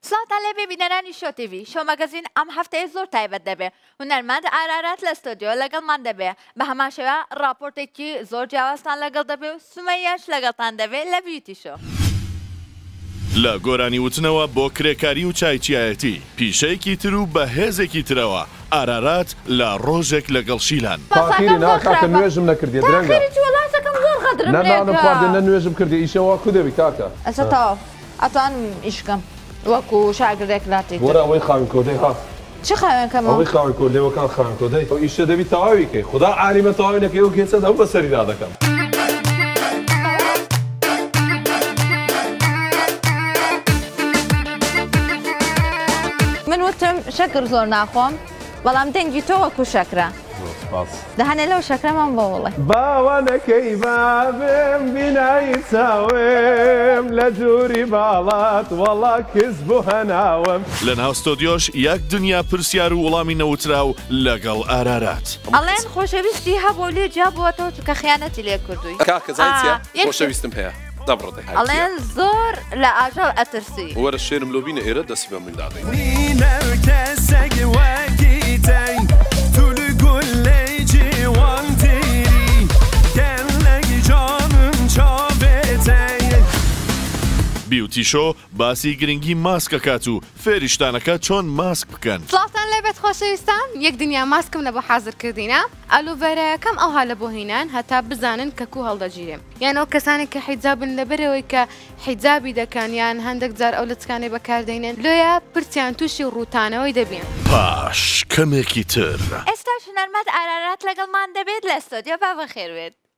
سڵاتان لێبێ بینەرانی شۆ تیڤی شۆ مەگەزین ئەم هەفتەیە زۆر تایبەت دەبێ هونەرمەند ئارارات لە ستۆدیۆ لەگەڵمان دەبێ بە هەمان شێوە ڕاپۆرتێکی زۆر جیاوازتان لەگەڵ دەبێ و سومەیەش لەگەڵتان دەبێ لە بیوتی شۆ. لە گۆرانی وتنەوە بۆ کرێکاری و چایچیایەتی پیشەیەکی تر و بە هێزێکی ترەوە ئارارات لە ڕۆژێک لەگەڵ شیلان پاخیری ناکاکە نوێژم نەکردێ درەنگە نەمانم خواردێ نە نوێژم کردێ ئیشەوە کو دەبی کاکە ئەسا تەواو ئەتوانم ئیشکەم وەکو شاگردێک لاتی وەرە ئەوەی خاوین کۆدەی ها چی خاوێنکەمەوە ئەوەی خاوین کۆدەیەوەکان خاوین کۆدەی ئەو ئیشە دەبی تەواوی کەی خدا عالیمە تەواوی نەکەی و کێچە دەو بەسەریدا دەکەم. من وتم شەکر زۆر ناخۆم بەڵام دەنگی تۆ وەکو شەکرە دەهانێ لەو شەکرەمان بۆ وڵێ باوانەکەی بابم بینایی چاوم لە دووری باڵات وەڵا کەس بۆ هەناوم لە ناو ستۆدیۆش یەک دنیا پرسیار و وەڵامی نەوترا و لەگەڵ ئارارات ئەڵێن خۆشەویستی هەبوو لێ جابووەتەوە چکە خیانەتی لێ کردووی کاکە زانیتیە خۆشەویستم هەیە دەبڕێ ئەڵێن زۆر لە ئاژەڵ ئەترسی وەرە شێرم لۆ بینە ئێرە دەستی بە منداڵی بیوتی شۆ باسی گرنگی ماسکەکات و فێریشتانەکە چۆن ماسک بکەن. سڵاتان لەبێت خۆشەویستان یەک دنیا ماسکم لە بۆ حازرکردینە ئەلوڤەرەکەم ئەوها لە بۆ هێنان هەتا بزانن کە کو هەڵدەگیرێم یان ئەو کەسانی کە حیجابن لەبەرەوەی کە حیجابی دەکەن یان هەندێک جار ئەو لەچکانەی بەکاردێنێن لۆیە پرسیان تووشی ڕووتانەوەی دەبێن. پاش کەمێکی تر ئێستاش هونەرمەند ئارارات لەگەڵمان دەبێت لە ستۆدیۆ با بەخێر بێت.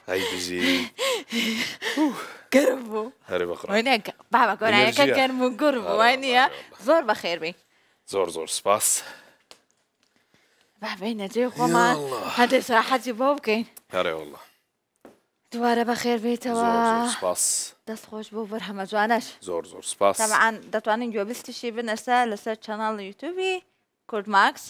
هاي بيجي قربوا هاري بقرا وينك بابا قرا كان من قربوا وينيا زور بخير بي زور سباس بابا نجي خمان هذا صراحة بوبكين هاري والله دواره بخير بی زور تو سپاس دست خوش بو بر همه جوانش زور سپاس طبعا دتوانین جوابستشی بنرسه لسر چنال یوتیوبی کرد ماکس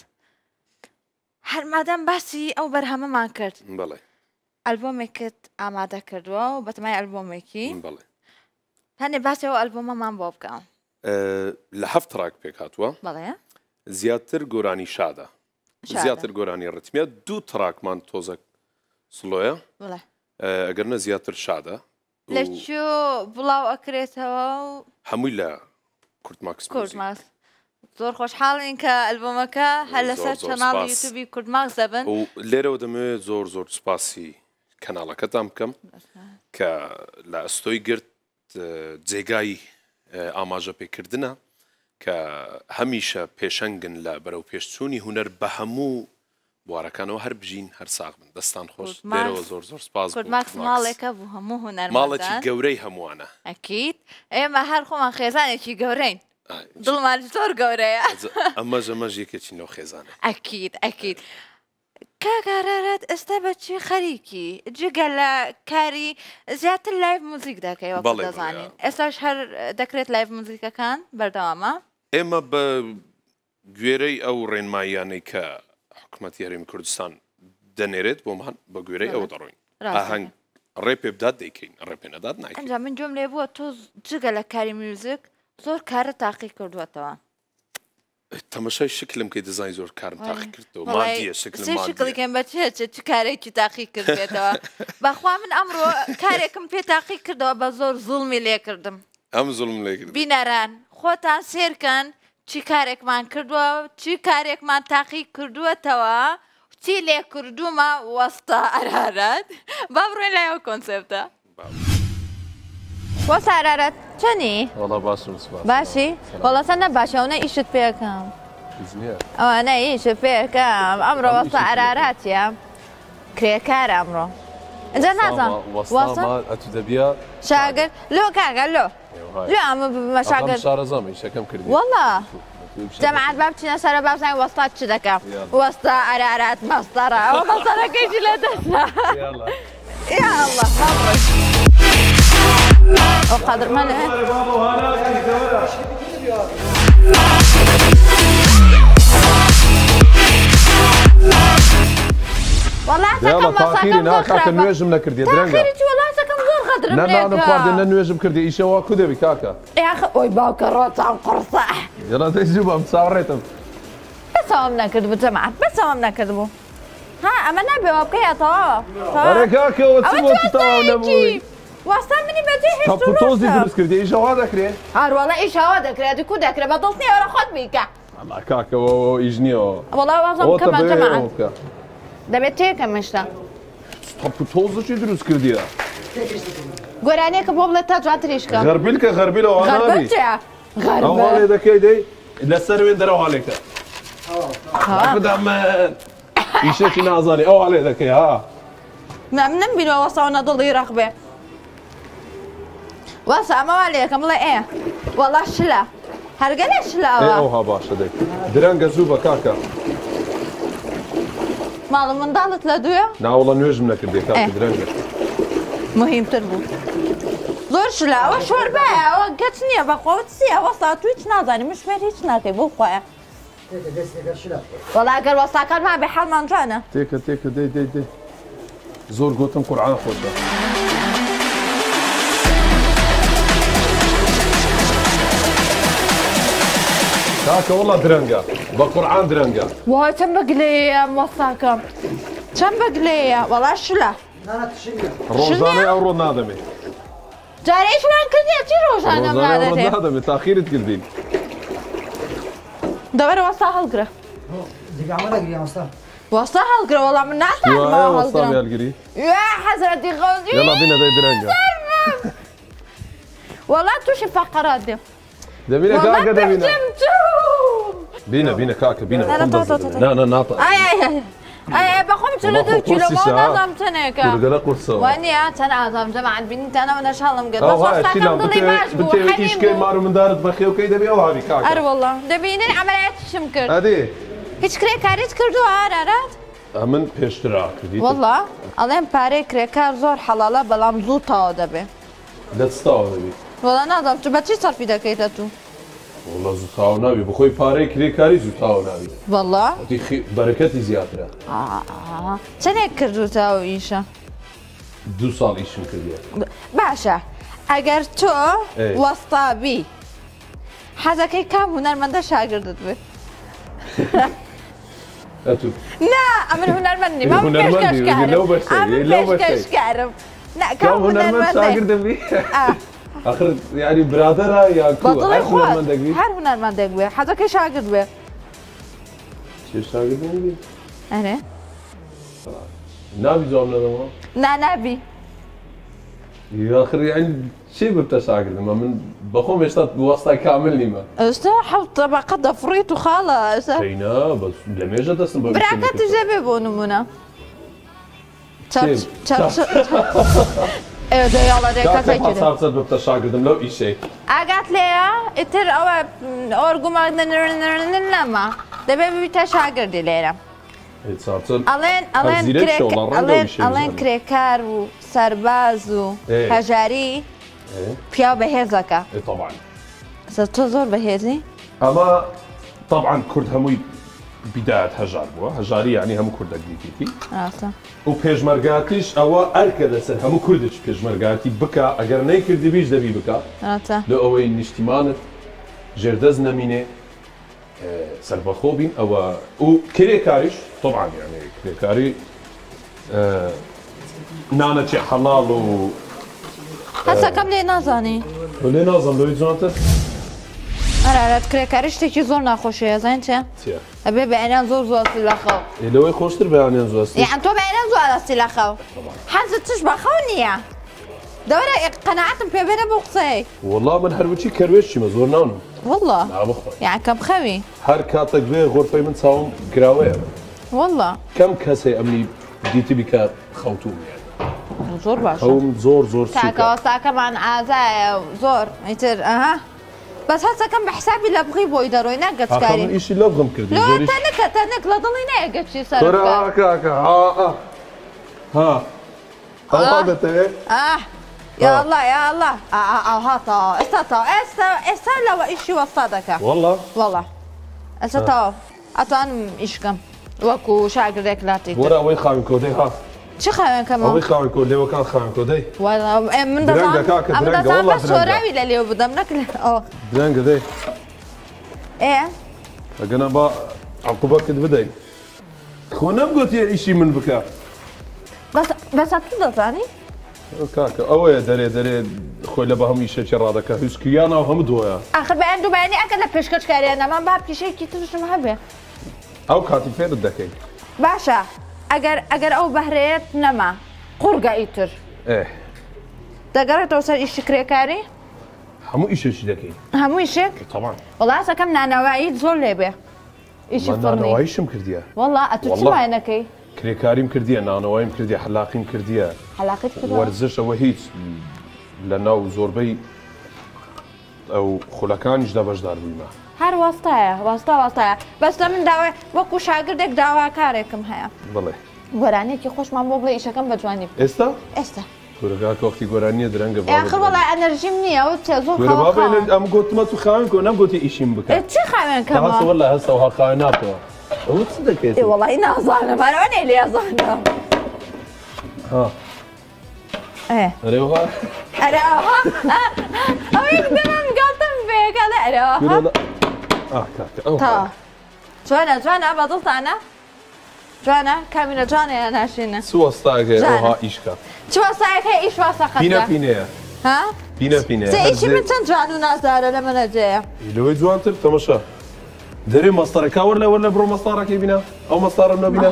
هر مادام باسی او بر همه من کرد بله البومێکت ئامادە کردووە و بەتمای ئەلبۆمێکی بله هەنێ باسی ئەو ئەلبۆمەمان بۆ بکەم لە هەفت ڕاک پێک هاتووە بەڵێ زیاتر گۆرانی شادە زیاتر گۆرانی ڕتمیە دوو تراکمان تۆزە سلۆیە بڵێ ئەگەرنە زیاتر شادە لەکوێ بڵاو ئەکرێتەوە و هەمووی لە کورد ماکس کورد ماکس زۆر خۆشحاڵین کە ئەلبۆمەکە هەر لەسەر چەناڵ یوتیوبی کورد ماکس دەبن و لێرەوە دەمەوێت زۆر سوپاسی کەناڵەکەتان بکەم کە لە ئەستۆی گرت جێگای ئاماژە پێکردنە کە هەمیشە پێشەنگن لە بەرەو پێشچوونی هوەر بە هەموو بوارەکانەوە هەر بژین هەر ساغ بن دەستان خۆش لێرەوە زۆر سپاس کورد ماکس ماڵێکە بوو هەموو هوەرمەندان ماڵێکی گەورەی هەمووانە ئەکید ئێمە هەر خۆمان خێزانێکی گەورەین دڵمان زۆر گەورەیە ئەمەژ یەکێکی نەو خێزانە ئەکید کاگارارەت ئێستا بەچی خەریکی جگە لە کاری زیاتر لایڤ موزیک دەکەی وەکو دەزانین ئێستاش هەر دەکرێت لایڤ موزیکەکان بەردەوامە ئێمە بە گوێرەی ئەو ڕێنماییانەی کە حکوومەتی هەرێمی کوردستان دەنێرێت بۆمان بە گوێرەی ئەوە دەڕۆین ئاهەنگ ڕێ پێ بدات دەیکەین ڕێ پێ نەدات ناکەین ئەنجا من جۆم لێ بووە تۆ جگە لە کاری میوزیک زۆر کارە تاقی کردووەتەوە تەمەشای شکلم کەی دەزانی زۆر کارم تاقی کردەوە مادیە شکلێکم بەچێت چ کارێکی تاقی کردێتەوە بەخوا من ئەمڕۆ کارێکم پێ تاقی کردەوە بە زۆر زوڵمی لێ کردم ئەم زوڵم لێ کرد بینەران خۆتان سێرکەن چی کارێکمان کردووە چی کارێکمان تاقی کردووەتەوە چی لێ کردومە وەستا ئەرارەت با بڕۆین لایەوە کۆنسێپتە وەستا ئەرارەت چەنی؟ وەڵا باشم سپاس باشی؟ وەڵا چەندە باشە ئەوە ئیشت پێکەم ئەوانە ئیشت پێکەم ئەمڕۆ وەستا ئەراراتیە کرێکارە ئەمڕۆ اینجا نازانم وەستا ئەتو دەبیە شاگرد لۆ کاگە لۆ لۆ ئەمە مەشاگرد شارەزەمە ئیشەکەم کردی وەڵا جەماعەت با بچینە سەرە با بزانین وەستا چ دەکەم وەستا ئەرارات مەستەرە ئەوە مەستەرەکەیشی لە دەستا یا الله ئەو قەدرمەنە یاڵە تاخیری ناکاکە نوێژم نەکردی درەنگە نەنانم خواردن نە نوێژم کردی ئیشەوە کو دەبی کاکە ئۆی باوکە ڕۆچان قڕسە یاڵە دەیزوو بەم چاوەڕێتم بەسەوام نەکرد بوو جەماعەت بەسەوام نەکرد بوو ها ئەمە نابێەوە بکەیەتەوە ئەرێ کاکەوە چ بۆ تەواو نەبووی وەستا منی بەجێ هێشت تۆزی دروست کردی ئیشەوا دەکرێت هەروەڵە ئیشەوا دەکرێت کو دەکرێت بە دڵنی ئەوە خۆت بیکە ئەما کاکەوە ئیش نییەوە وەڵا وازم کە بە جەماعەت دەبێت تێکەمشتە تۆزشی دروست کردیە گۆرانەیەکە بۆ بڵێت تا جواتریشکە غەربیلکە غەربیلەوە هەڵێ دەکەی دەی لەسەر وێن دەرەوە هەڵێکە بدەمەن ئیشێکی نازانی ئەو هەڵێ دەکەی ها من نمبینەوە وەساوە نەدڵی ڕەق بێ وەسا ئەمەوا لێەکەم بڵێ ئێ وەڵا شلە هەرگەلە شلاوە ئەوها باشە دەی درەنگە زوو بە کاکە ماڵ منداڵت لە دوێ ناوەڵە نوێژم نەکردی کاکە درەنگە مهمتر بوو زۆر شلاوە شۆربایە ئەوە گەچ نییە بەخۆت چییە وەستا تو هیچ نازانی مشمێر هیچ ناکەی بۆ خۆیە وەڵا ئەگەر وەستاکانمان بێ حەڵمان جوانە تێکە دەی دەی دەی زۆر گوتم قورعان خۆشە کاکە وەڵا درەنگە بە قورعان درەنگە وای چەند بەگلەیە وەستاکەم چەند بەگلەیە وەڵا شلە ڕۆژانەی ئەوڕۆ نادەمێت جارێکمان کردیە چی ڕۆژانە نادەمێت تاخیرت کردین دەبەرە وەستا هەڵگرە وەستا هەڵگرە وەڵام من ناتوانمەوە هەڵگرم هەڵگری حەزرەتی غەوزی یاڵا بینە دەی درەنگە وەڵا تووشی فەقەرات دێ دەبینە کاکە دەبینە بینە کاکە بینە ناتە اي بخوم تلو 2 كيلو ما نظام تنك قال قرصه واني انا نظام جماعه بنتي انا وانا شغله مقد بس بتي ايش كاين مارو من دارت بخي وكي دبي او هابي كاكا ار والله دبيني عمليات شمكر هادي هیچ کرێکاریت کردووە ئارارات؟ من پێشترا کردی والله ئەڵێن پارەی کرێکار زۆر حەڵاڵە بەڵام زوو تاوە دەبێ دەستاوە دەبێت وەڵا نازانم تو بەچی سەرفی دەکەیتە تو؟ وڵا زوو تاوە نابێت بخۆی پارەی کرێکاری زوو تاوە نابێت والله بەرەکەتی زیاترە چەندێک کردوتەوە ئیشە؟ 2 ساڵ ئیشم کردیە باشە ئەگەر تۆ وەستابی حەزەکەی کام هونەرمەندە شاگردت بێت؟ نا ئەمن هونەرمەند نیم ئەم پێشکەشکارم كم هنرمند شاگرد بی؟ آخر يعني برادرها یا کو؟ هر هنرمندک بی؟ هر هنرمندک بی حەزەکەی شاگرد بێ چه شاگرد بی؟ ئەنێ نابی جواب ندەمەوە؟ نا نابی آخر يعني چی ببتە شاگردم من بەخۆم هێشتا وەستای کامل نیمە ئێستا حەوت تەبەقە دەفڕیت و خاڵە ئێستا کەینا بەس لە مێژە دەستم بە براکەتش دەبێ بۆ نمونە چارچەت ببتە شاگردم لەو ئیشەی ئاگات لێیە ئیتر ئەوە ئۆرگومان نەما دەبێ ببیتە شاگردی لێرە ئەڵێن کرێکار و سەرباز و هەژاری پیا بەهێزەکە تۆ زۆر بەهێزی؟ ئەمە طبعا کورد هەمووی بداية هەژار بووە هەژاری یعنی هەموو کوردێک دیکەیتی و پێشمەرگاتیش ئەوە ئەرکە لەسەر هەموو کوردێک پێشمەرگاتی بکە ئەگەر نەیکردی بیش دەبی بکە لە ئەوەی نیشتیمانت ژێردەست نەمینێ سەربەخۆ بین ئەوە و کرێکاریش طبعا یعنی کرێکاری نانەچێ حەڵاڵ و هەسەکەم لێ نازانی لێ نازانم لەوەی جوانتر ئارارەت کرێکاری شتێکی زۆر ناخۆشیە زانین چێ؟ ئەبێ بەعێنیان زۆر زۆستی لەخەو لەوەی خۆشتر بەیانیان زۆستی یان تۆ بەعێنیان زۆر ئەستی لەخەو حەزت توش بەخەو نییە دەوەرە قەنەعەتم پێ بێنە بۆ قسەی وەڵڵا من هەروەچی کەروێشتیمە زۆر نانم والله نابخۆی یان کەم خەوی هەر کاتێک بێ غۆرفەی من چاوم گراوەیە والله کەم کەسێ ئەمنی دیتی بیکات خەوتوم زۆر باش ئەوم زۆر زۆر تاکەوەستاکەمان ئازایە زۆر ئیتر ئەها بەس هەستەکەم بە حسابی لە بغی بۆی دەڕۆی ناگەچکاری من ئیشی لە بغم کردی تەنک لە دڵی نایگەچی سەر دەتەوێت یا الله یا الله هاتەوە ئێستا تەواو ئێستا لەوە ئیشی وەستا دەکە وەڵڵا ئێستا تەواو ئەتوانم ئیشکەم وەکو شاگردێک لاتی وەرە ئەوەی خاوین کۆدەی ها چی خاوێنکەمەوە؟ ئەوەی خاوین کۆ لێوەکان خاوین کۆدەی من دەزانم سۆراوی لە لێو بدەم نەکرێت درەنگە دەی ئێ ئەگەنە با عقوبەتت بدەین خۆ نەمگوتی ئیشی من بکە بەس تو دەزانی؟ کاکە ئەوەیە دەرێ خۆی لە بە هەموو ئیشێکی ڕادەکە هیچکییانە و هەموو دۆیە ئاخر بەیان دووبیانی ئەکە لە پێشکەشکاریانەمان با پیشەیەکی ترشم هەبێ ئەو کاتی فێرت دەکەین باشە ئەگەر ئەو بەهرەیەت نەما قورگە ئیتر دەگەڕێتەوە سەر ئیشی کرێکاری؟ هەموو ئیشێکی دەکەین هەموو ئیشێک؟ وەڵاسەکەم نانەواییت زۆر لێبێ ئیشی فڕنی نانەواییشم کردیە وەڵا ئەتو چ وایەنەکەی؟ کرێکاریم کردیە نانەوەیم کردیە حەلاقیم کردیە وەرزش ئەوە هیچ لە ناو زۆربەی ئەو خولەکانیشدا بەشدار بوویمە هەر وەستایە وەستایە بەستە من داوای وەکو شاگردێک داواکارێکم هەیە بڵێ گۆرانێکی خۆشمان بۆ بڵێ ئیشەکەم بە جوانی ئێستا؟ ئێستا گۆرەگاکە وەختی گۆرانیە درەنگە ئاخر وەڵای ئەنەرژیم نییە و تێ زۆر ئەم گوتمە تو خاوێن کۆ نەمگوتی ئیشیم بکە چی خاوێنکەمە؟ وەڵای هەستەوە خاوێن ناتەوە ئەوە چ دەکەیت؟ وەڵای نازانم هەرەوە نێ لێزانم ئەرێوها ئەرەوها ئەوەی دەمەم گڵتم بێگەڵە ئەرەوها جوانە بەدڵتانە؟ جوانە کامیرە جوانەیە ناشینە سووەستاگە ئەوها ئیشکە چ وەستایەک هەیە ئیش واسەقەتە پینەپینەیە پینەپینەیە ئیشی من چەند جوان و نازدارە لە منەجەیە لەوەی جوانتر تەمەشا دەرێ مەستەرەکە وەرلە بڕۆ مەستارەکەی بینە ئەو مەستارم نەبینە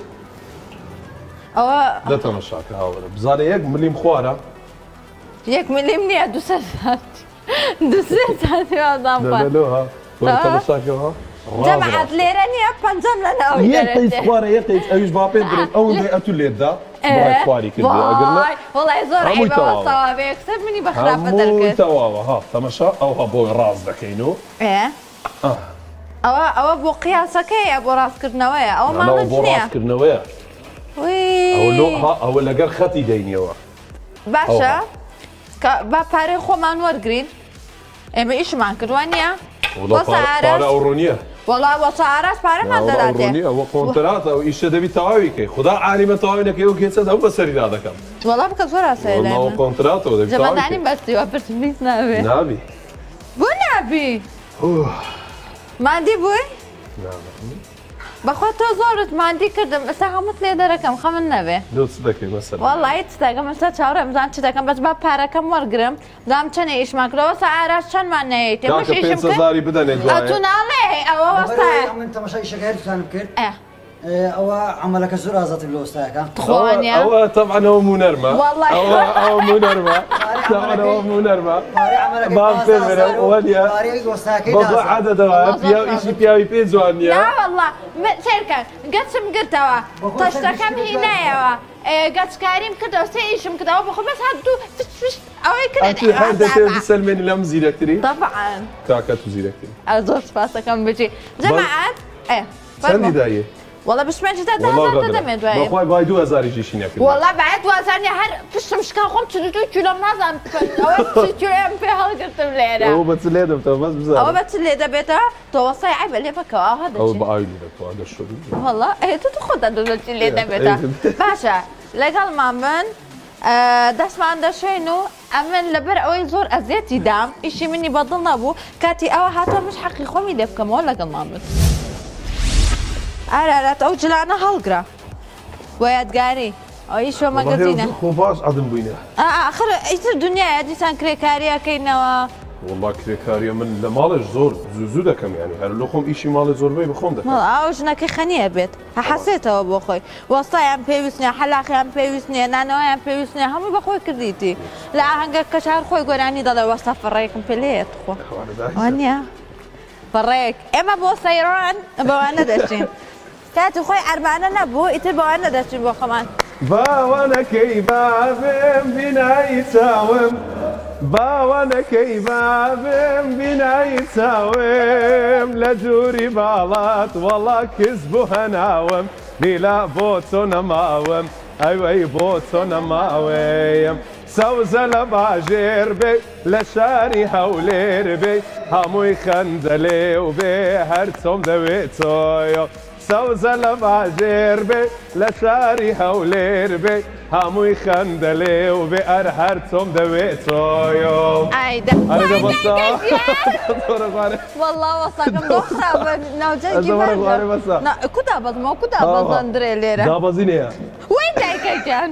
ئەوە دە تەمەشاکە هاوەرە بزانێ 1 ملیم خوارە 1 ملیم نییە 200 ساتی وادام تەمەشاکەەوە جەماعەت لێرە نییە پەنجەم لەناوی یەقیس دەرەچێ. خوارە یەقیس ئەویش با پێ درێت ئەو ئەتو لێدا بڕای خواری کردووە ئەگەر وڵای زۆر هەمووی تەواوە. ئەیبەوەستەوە یەکسەر منی بە خراپە هەمووی دەرکرد. تەواوە ها تەمەشا ئەوها بۆی ڕاز دەکەین و ئەوە بۆ قیاسەکەیە بۆ ڕاستکردنەوەیە ئەوە ماڵنج بۆ نییە. ڕاستکردنەوەیە ئەوە لەگەر خەتی دەینەوە. باشە با پارەی خۆمان وەرگین ئێمە ئیشمان کردوان نییە پارە ئەوڕۆ نییە. وڵا وەسە ئاراس پارەمان دەداتێ ئەوە کۆنتراتە و ئیشە دەبی تەواویکەی خدا عالیمە تەواوی نەکەی و کێچە ئەو بەسەریدا دەکەم. وڵا بکە زۆر ئاساییە کۆنتراتەوە دەبی جەمەدانی بەستیوە پرسمیس نابێ نابی بۆ نابی مادی بووی؟ بەخوا تۆ زۆرت مادی کردم ئەستا هەمووت لێ دەرەکەم خەمن نەبێ دۆست دەکەی مەسەر وەڵی چ دەکەم ئەستا چاوەڕێم بزان چ دەکەم بەس با پارەکەم وەرگرم بزانم چەنە ئیشمان کردەوە سا ئاراش چەندمان نەیەی تێمەش ئیشم کرد زاری بدەنێ ئەتو ناڵێ ئەوە وەستایە من تەماشای شەکاری توانم کرد ئەوە عملەکە زۆر ئازاتی لە وەستایەکە خوانیە ئەوە طبعا ئەوە مونەرمە ئەوە مونەرمە ئەوە مونەرمە بام پێ بێرە وەلیە بەڵ عادەتەوە پیاو ئیشی پیاوی پێ جوان نییە والله سیرکە گەچم گرتەوە تەشتەکەم هینایەوە گەچکاریم کردەوە سێ ئیشم کردەوە بخۆ بەس هەردوو ئەوەی کرد سلمێنی لەم زیرەکتری طبعا کاکە تو زیرەکتری زۆر سپاسەکەم بچی جەماعەت چەندی دایە والله بشمێنجی تا دەمێت دوایە بەخوای بای 2000 ژینە کرد والله باید وازانێ هەر پشتم شکا خۆم 42 کیلۆم نازانم ئەوە کیلۆیان پێ هەڵگرتم لێرە ئەوە بەچ لێ دەبتەوە بەس بزانم ئەوە بەچ لێ دەبێتەوە تۆ وەسای عیبە لێ بکەوە ئەوە ئەو دەچێت بە ئاوی دەکەوە دەشۆری والله تو خۆت دەدەچی لێ دەبێتە باشە لەگەڵمان من دەستمان دەشوێن و ئەمن لەبەر ئەوەی زۆر ئەزیەتی دام ئیشی منی بەدڵ نەبوو کاتی ئەوە هاتە مش حەقی خۆمی لێ بکەمەوە لەگەڵمان بن ئارارەت ئەو جلانە هەڵگرە بۆ یادگاری ئەوی شۆ مەگەزینە خۆ باش ئەدم بووینە ئاخر ئیتر دنیاە دیسان کرێکاریەکەینەوە وڵا کرێکاریە من لە ماڵش زۆر زوو دەکەم ینی هەر لە خۆم ئیشی ماڵی زۆربەی بخۆم دەکەم ئەو ژنەکەی خەنیە بێت حەسێتەوە بۆ خۆی وەستایان پێویست نیە حەلاقیان پێویست نیە نانەوەیان پێویست نیە هەمووی بەخۆی کردیتی لە ئاهەنگە کەچار خۆی گۆرانی دەڵێ وەستا فڕێکم پێ لێت خۆ وانە فڕێک ئێمە بۆ سەیران بەوانە دەچین کاتی خۆی ئەرمانە نەبوو ئیتر بەوانە دەچین بۆ خەمان باوانەکەی بابم بینایی چاوم باوانەکەی بابم بینایی چاوم لە جووری باڵات وەڵا کەس بۆ هەناوم بیلا بۆ تۆ نەماوم ئەوەی بۆ تۆ نەماوەیەم سەوزە لە باژێر بێ لە شاری هەولێر بێ هەمووی خەندە لێو بێ هەر چۆم دەوێت تۆیە سەوزە لە باژێر بێ لە شاری هەولێر بێ هەمووی خەندە لێو بێ ئەر هەر چۆم دەوێت تۆیە والله وەساکەم دۆختا ناوجەرگی کودا بەزمەوە کودا بەزەندرێ لێرە دابەزینەیە وای دایکەکەن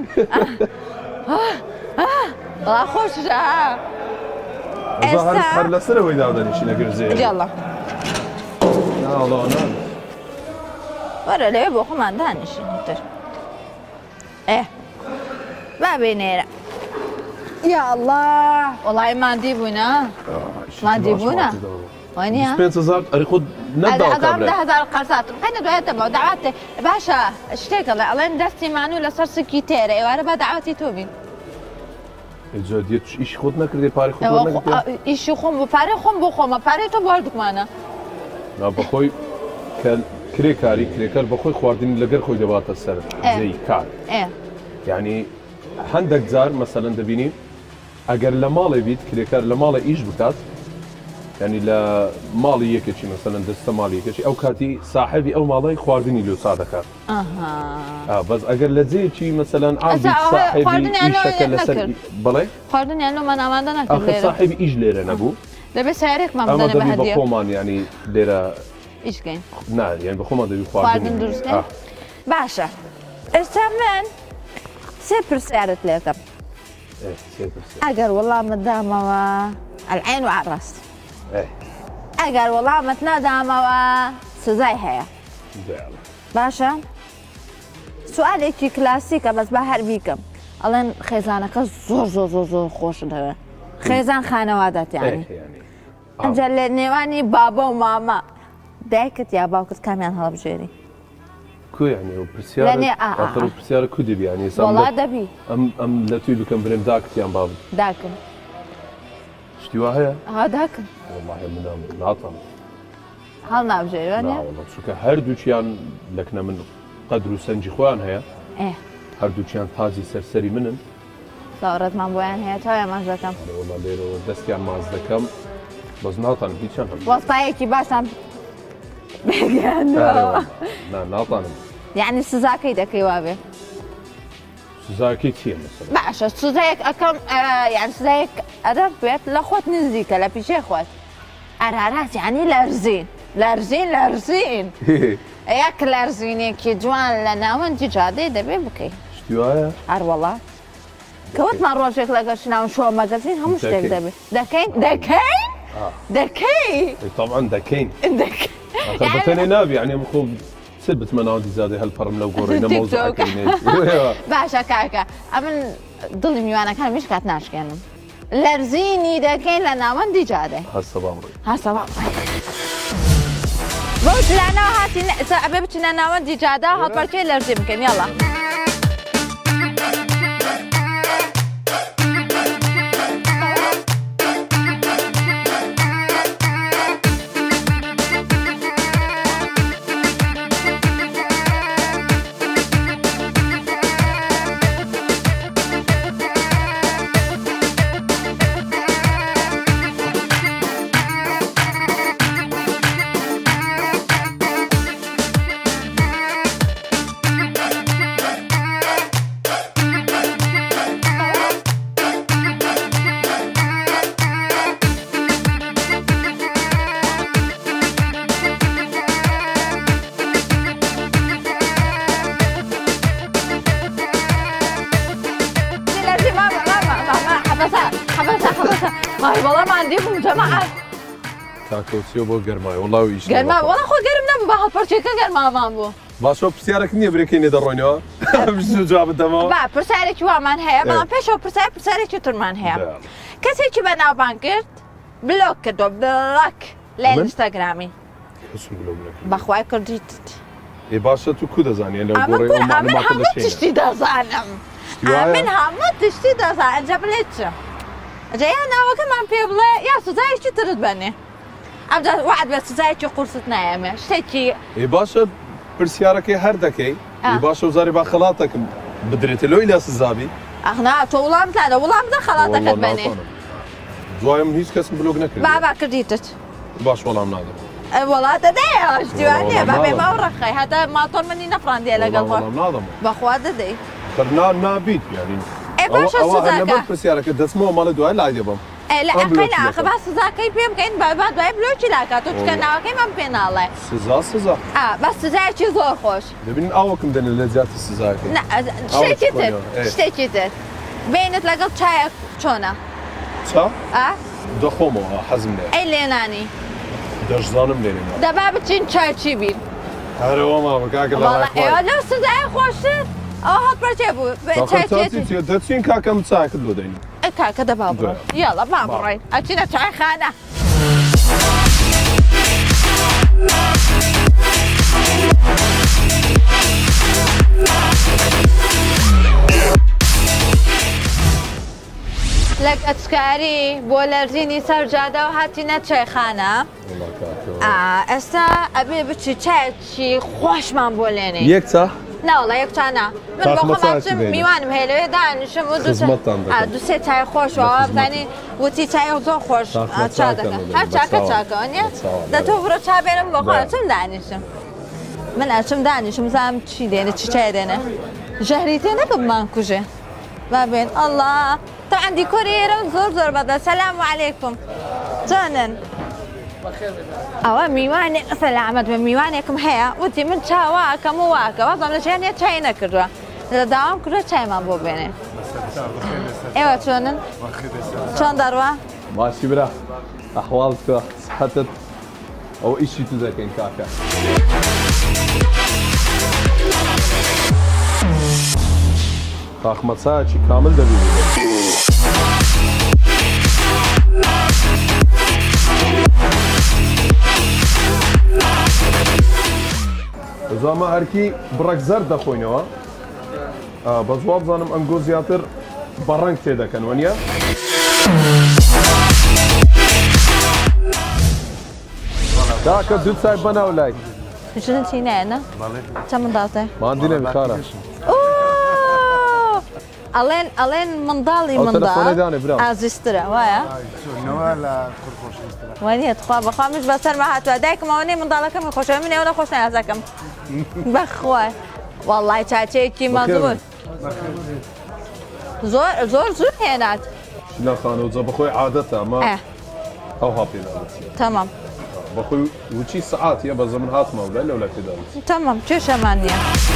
خۆشە هەر لەسەرەوەی دادەنیشی نەگرزێ جاڵە وەرە لەوێ بۆ خۆمان دانیشینتر با بێنێرە یا الله وڵی مادی بووینە مادی بوونە وانە 5,000 ئەری خۆ نەداهزار قەرساتم قەنە دوێتەوە داواتێ باشە شتێکەڵێ ئەڵێن دەستی مانوو لەسەر سکی تێرە ئێوارە بە داواتی تۆ بین ئیش خۆت نەکردی پاری خۆ ئیشی خۆم بۆ پارەی خۆم بۆ خۆمە پارەی تۆ بۆ هەردووکمانە بەخۆی کرێکاری کرێکەر بەخۆی خواردنی لەگەر خۆی دەباتە سەر زەی کار یعنی هەندێک جار مەسەلەن دەبینی ئەگەر لە ماڵی بیت کرێکار لە ماڵە ئیش بکات ینی لە ماڵی یەکێکی مەسەلەن دەستە ماڵی یەکێکی ئەو کاتی ساحبی ئەو ماڵی خواردنی لێسا دەکات بەس ئەگەر لە جێکی مەسەلەن ئیشەکە لەسەر بڵێ خواردنیان لەمان ئامادە نەکرد ساحبی ئیش لێرە نەبوو دەبێت سیارێکمان بدەنێ بە هەدیە بە خۆمان ینی لێرە ئیشکەین یان بە خۆمان دەبی خواردن دروستکەین باشە ئێستا من سێ پرسیارت لێکەم ئەگەر وەڵامت دامەوە ئەلعین و عەڕەست ئەگەر وەڵامت نەدامەوە سزای هەیە باشە سوالێکی کلاسیکە بەس بە هەر بیکەم ئەڵێن خێزانەکە زۆر زۆر زۆر زۆر خۆش دەوێت خێزان خانەوادەت یانی ئەجا لە نێوانی بابە و مامە دایکت یا باوکت کامیان هەڵبژێری کو یعنی و پرسیارە کو دەبی یعنی وڵا دەبی ئەم لە توی بکەم برێم داکتیان باو داکم شتی وا هەیە داکم والله منام ناتەم هەڵ نابژێری چونکە هەردووچیان لەکنە من قەدر و سەنجی خۆیان هەیە هەردووچیان تازی سەرسەری منن داوەڕێتمان بۆیان هەیە تاوێمان دەکەم وڵا لێرەوە دەستیان ماز دەکەم بەس ناتان هیچیان هەم وەستایەکی باشان ناتانم یعنی سزاکەی دەکەی وابێ سزاکەی چییە مەسەڵەن باشە سزایەک ئەەکەم یان سزایەک ئەدەم بێت لە خۆت نزیکە لە پیشەی خۆت ئەرارات یعنی لەرزین یەک لەرزینێکی جوان لە ناوەندی جادەی دەبێ بکەیت شتی وایە هەروەڵا کەوتمان ڕۆژێک لەگەشت ناون شۆ مەگەزین هەموو شتێک دەبێت دەکەین طبعا دەکەین بەتەنێ نابی یعنی خۆ سر بتمە ناوەندی زیادەی هەلپەڕم لەو گۆڕینە مۆزوعەکەی باشە کاکە ئەمن دڵی میوانەکان میشکات ناشکێنم لەرزینی دەکەین لە ناوەندی جادەی هەستە باڕێ بۆ لانەوە هاتی ئەبێ بچینە ناوەندی جادا هەڵپەرچەی لەرزی بکەین یاڵا والله عنديكم جماعة تاکۆچیۆ بۆ گەرمای وڵاوی ئیش گەرما وڵا خۆ گەرم نەبوو بە هەڵپەرچێکە گەرمامان بوو باشۆ پرسیارێک نییە برێکەی نێدەڕۆینەوە جواب بدەمەوە با پرسیارێکی وامان هەیە بەڵام پێشەوە پرسیارێکی ترمان هەیە کەسێکی بەناوبان کرد بلۆک کردۆ بڵک لە ئینستاگرامی بەخوای کردیت ێ باشە تو کو دەزانێن لەو گۆڕی ئەو معلوماتە لە چێنە تشتی دەزانم من هەموو تشتی دەزانم ئەنجە بڵێت چ ئەجا یا ناوەکەمان پێ بڵێ یا سزایەکی ترت بەنێ ئەمجا وعد بە سزایەکی قورست نایەمێ شتێکی ێ باشە پرسیارەکەی هەر دەکەی باشە وزاری با خەڵاتەکەم بدرێتە لۆی لە سزابی ئەخنا تۆ وڵام تادە وڵام بدە خەڵاتەکەت بەنێ دوایم هیچ کەسم بلۆگ نەکرد بابا کردیتت باش وەڵام نادەم وڵاتە دەیە شتیوانێ بابێ ماو ڕەخەی هەتا ماتۆر منی نەفراندیە لەگەڵ خۆ بەخوا دەدەی نابیت یعنی باشە سزاکە پرسیارەکە دەچمەوە ماڵە دوای لای دەبم ئەخە با سزاکەی پێ بکەین با دوای بلۆکی لاکات تۆ چکە ناوەکەی من پێ ناڵێ سزا بە سزایەکی زۆر خۆش دەبین ئاوەکەم دەنێ لە زیاتر سزاکەی شتێکی تر بینت لەگەڵ چایەک چۆنە چا؟ دەخۆمەوە حەزم لێ ئەی لێنانی دەشزانم لێنێ دەبا بچین چاچی بین هەرەوە ماوە کاکە لە سزای خۆشتر ئەو هەڵپەرچێ بوو دەچین کاکەم چاکت بۆ دەین کاکە دەبا بڕۆین یاڵە با بڕۆین ئەچینە چایخانە لە کەچکاری بۆ لەرزینی سەرجادە و هاتینە چایخانە ئێستا ئەبێ بچی چایەکی خۆشمان بۆ لێنێ یەک چا؟ ناوڵە یەکچانە من بۆ خۆماچم میوانم هەیە لەوێ دانیشم و دووسێ چای خۆشەوە بزانین وتی چای زۆر خۆش چا دەکەن هەر چاکە چاکەوە نیە دەتۆ بڕۆ چا بێنم بۆ خۆچم دانیشم من ئەچم دانیشم زانم چی دێنێ چی چای دێنێ ژەهری تێ نەکە بمان کوژێ بابێن ئەڵڵا طبعا دیکۆری ئێرە زۆر بەدە سەلام عەلەیکوم چۆنن ئەوە میوانێک سەلامەت بە میوانێکم هەیە وتی من چاواکەم و واکە وەزم لە ژیانێ چای نەکردووە لە داوام کردووە چایمان بۆ بێنێ ئێوە چۆنن چۆن دەڕوە باشی برا ئەحواڵ بکە سحەتت ئەو ئیشی تو دەکەین کاکە تاخمەچایەکی کامل دەبێت زۆمە هەرکی بڕێک زەر دەخۆینەوە بە زوا بزانم ئەنگۆ زیاتر بەڕەنگ تێدەکەن وەنیە؟ کاکە دوو چای بەناو لای ژنت چی نایەنە؟ چەند منداڵتە؟ مادینە بخارە ئەڵێن منداڵی منداڵ ئازیسترە وایە؟ وانە خوا بەخوا مش بەسەرمە هاتووە دایکمەوەنەی منداڵەکەمی خۆشەوە من ئێوە خۆش نازەکەم بەخوای وەڵڵای چاچەیەکی مەزبوط زۆر زوو هێنات لە خانەوە بەخۆی عادەتە ئەمە ئەو هاپێدا تەمام بەخۆی وچی سەعاتیە بە زەمن هاتمەوە لای لەولای پێدا تەمام کێشەمان نییە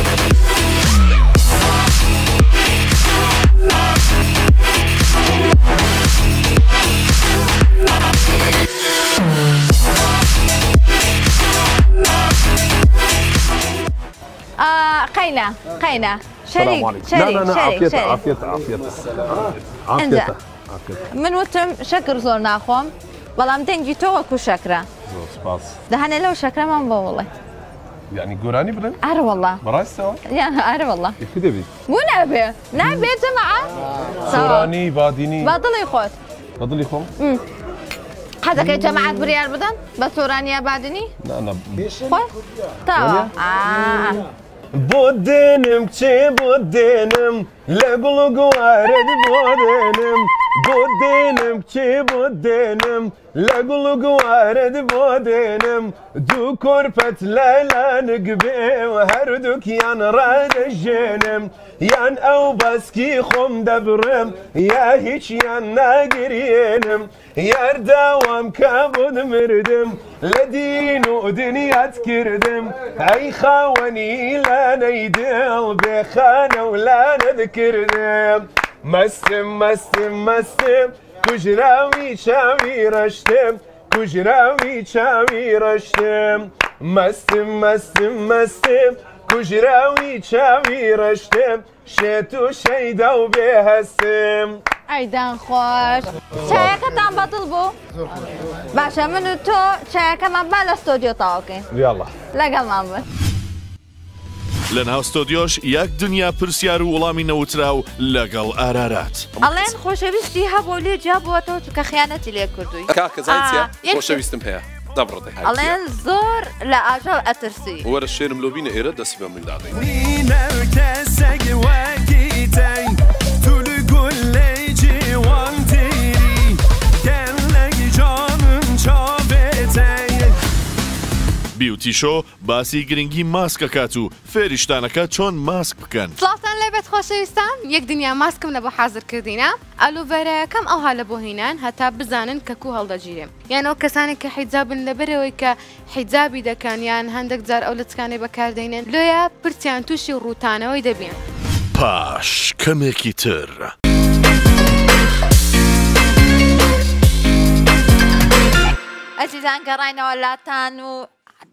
قەینە شەریک من وتم شەکر زۆر ناخۆم بەڵام دەنگی تۆ وەکو شەکرە دەهانێ لەو شەکرەمان بۆ وڵێ یعنی گۆرانی بڵێن؟ ئارە وەڵڵا بەڕاستەوە؟ ئارە وەڵڵا دەبێت بوو نابێت جەماعە سۆرانی بادینی با دڵی خۆت بە دڵی خۆم؟ حەزەکەی جەماعەت بڕیار بدەن بە سۆرانیە بادنی؟ تاوە بۆ دێنم کچێ بۆ دێنم لە گوڵ و گوارت بۆ دێنم بۆ دێنم کچێ بۆ دێنم لە گوڵ و گوارت بۆ دێنم دوو کۆرپەت لەلانک بێ و هەردووکیان ڕادەژێنم یان ئەو بەسکی خۆم دەبڕم یا هیچیان ناگرێنم یار داوام کە بۆت مردم لە دین و دنیات کردم ئەی خاوەنی لانەی دڵ بێخانە و لانەت کردم مەستم مەستم مەستم کوژراوی چاوی ڕەشتم کوژراوی چاوی ڕەشتم مەستم مەستم مەستم کوژراوی چاوی ڕەشتم شێت و شەیدا و بێهەستم ئەیدان خۆش چایەکەتان بەدڵ بوو؟ باشە من و تۆ چایەکەمان با لە ستۆدیۆ تاواکەین لەگەڵمان بن لە ناو ستۆدیۆش یەک دنیا پرسیار و وەڵامی نەوترا و لەگەڵ ئارارات ئەڵێن خۆشەویستی هەبوو لێ جا بووەتەوە چکە خیانەتی لێ کردووی کاکە زانیە خۆشەویستم هەیە دەبڕێ ئەڵێن زۆر لە ئاژەڵ ئەترسی وەرە شێرم لۆ بینە ئێرە دەستی بە منداڵی بیوتی شۆ باسی گرنگی ماسکەکات و فێریشتانەکە چۆن ماسک بکەن سڵاتان لەبێت خۆشەویستان یەک دنیا ماسکم لە بۆ حازرکردینە ئەلوڤەرەکەم ئەو هەڵە بۆ هینان هەتا بزانن کە کو هەڵدەگیرێ یانەوە کەسانێک کە حیجابن لەبەرەوەی کە حیجابی دەکەن یان هەندێک جار ئەو لەچکانەی بەکاردێنێن لۆیە پرچیان تووشی ڕووتانەوەی دەبێن پاش کەمێکی تر ئەزیزان گەڕاینەوە لاتان و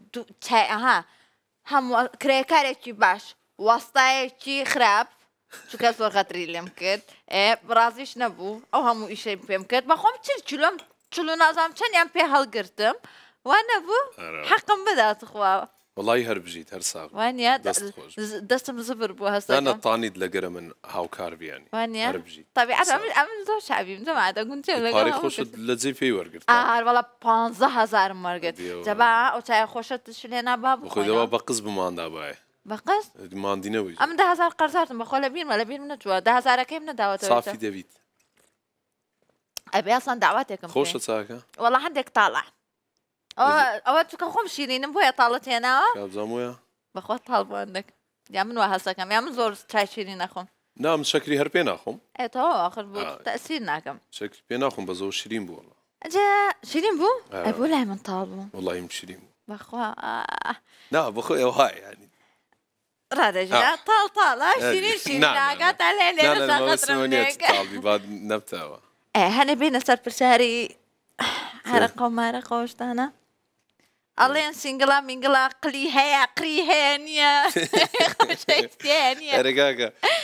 هەموو کرێکارێکی باش وەستایەکی خراپ چکە زۆر خەتری لێم کرد ڕازیش نەبوو ئەو هەموو ئیشەی پێم کرد بەخۆم چلۆم چلو نازانم چەندیان پێ هەڵگرتم وا نەبوو حەقم بدات خوا وڵی هەر بژیت هەر ساغ وانە دەستم زبر بوو هەستانە نەتانیت لەگەرە من هاوکار بیانی وانە طبیعەت ئەمن زۆر شعبیم جەماعەتە گونجێ لەگەڵ خۆشت لە جێ پێی وەرگرت هەروەڵا 15,000 وەرگرت جەبا ئەو چایە خۆشت شلێنا با خۆیەوە بە قز بماندا باە بەقەست ماندینەوەی ئەم 10,000 قەرزارتم بەخۆ لە بیرمە لە بیر نەچووە 10,000ەکەیم نەداوەتەوە صافی دەبیت ئەبێ ئەسان داواتێکم خۆشە چاکە وەڵا هەندێک تاڵە ئەوە چکە خۆم شیرینم بۆیە تاڵت هێناوە زانمویە بەخۆ تاڵ بۆندێک یا من وا هەستەکەم یا من زۆر چای شیرین نەخۆم نام شکری هەر پێ ناخۆم ئێتەوە آخر بوو تەسیر ناکەم شکری پێ ناخۆم بە زۆر شیرین بوو ئەجا شیرین بوو ئەبوو لای من تاڵ بوو وڵایم شیرین بوو بەخوا نا بەخۆ ئەو های ینی ڕادەژرا تاڵ تاڵە شیرین شیرین ناگات تا لێ نەبتەوە هەنە بینە سەر پرسیاری عرەقە و مارەقە شتانە ئەڵێن سینگڵا مینگڵا قلی هەیە قری هەیە نییە ئەرەگاکە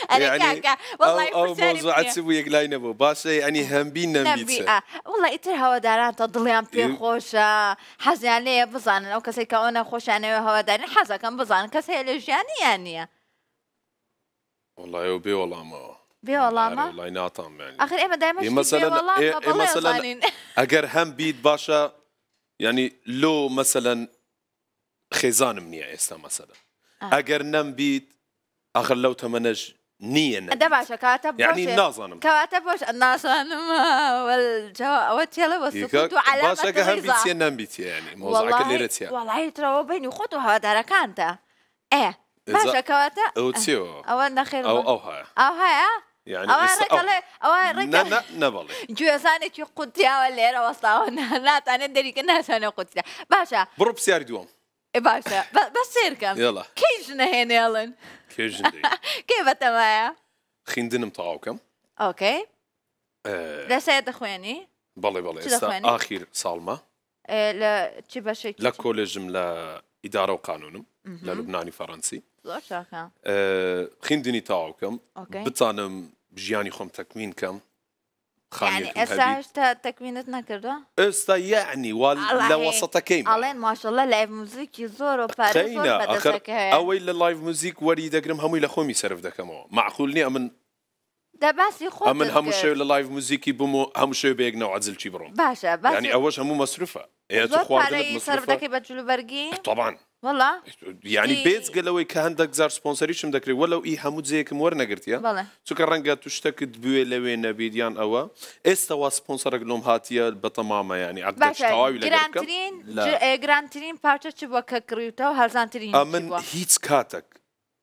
أنا كاكا والله أو موضوعات سبو يقلاي نبو باشا يعني هم بين نبيتسا والله إتر هوا داران تضليان بي خوشا حزيان ليه بزان أو كسي كأونا خوش يعني هوا دارين حزا كان بزان كسي لجاني يعني والله يو بي والله ما بي والله ما والله ناطم يعني آخر إما دايما شي بي والله ما مثلا أجر هم بيت باشا يعني لو مثلا خزان منيع إستا مثلا أجر نم بيت آخر لو تمنج نية نم ده باشا كاتب يعني نازنم كاتب وش النازنم والجو وتيلا والسفوت على باشا كهم بيتي نم بيتي يعني موضوع كل رتيا والله ترى بيني خطوة هذا ركانته باشا كاتب أو تسيو أو نخير أو هاي يعني أو رجال نبالي جوزاني شو قديا ولا را وصلنا لا تاني دري كنا سنة قديا باشا بروب سياري دوام باشا بس سيركم يلا كيجنا هنا يلا كيجندي كيف تمايا خيندنم طاوكم اوكي لا سيد اخواني بالي اخر صالمه لا تشبه شيء لا كوليج لا اداره وقانون لا لبناني فرنسي شاكا خيندني طاوكم بتانم بجياني خم تكوين كم يعني اسا تكوينتنا كردو استا يعني ولا وسط كيما الين ما شاء الله لايف موزيك يزور وباريس بدك اويل اللايف موزيك وري دقرم همي لخومي سرف دكمو معقولني امن ده بس يخوض امن هم شو اللايف موزيكي بمو هم شو بيقنا وعزل شي برو باشا بس يعني اولش همو مصرفه يا تخوار مصرفه دك بتجلو برقي طبعا والله يعني بيتز قالوا كهندك زار سبونسريشن دكري ولو اي حمود زيك مورنا قرتيا والله سكر رنجا تشتكد بويلوين بيديان اوا استوا سبونسر قلهم هاتيا بتماما يعني عقدك تواوي جرانترين جرانترين بارتش تبوك كريوتا وهالزانترين من هيتس كاتك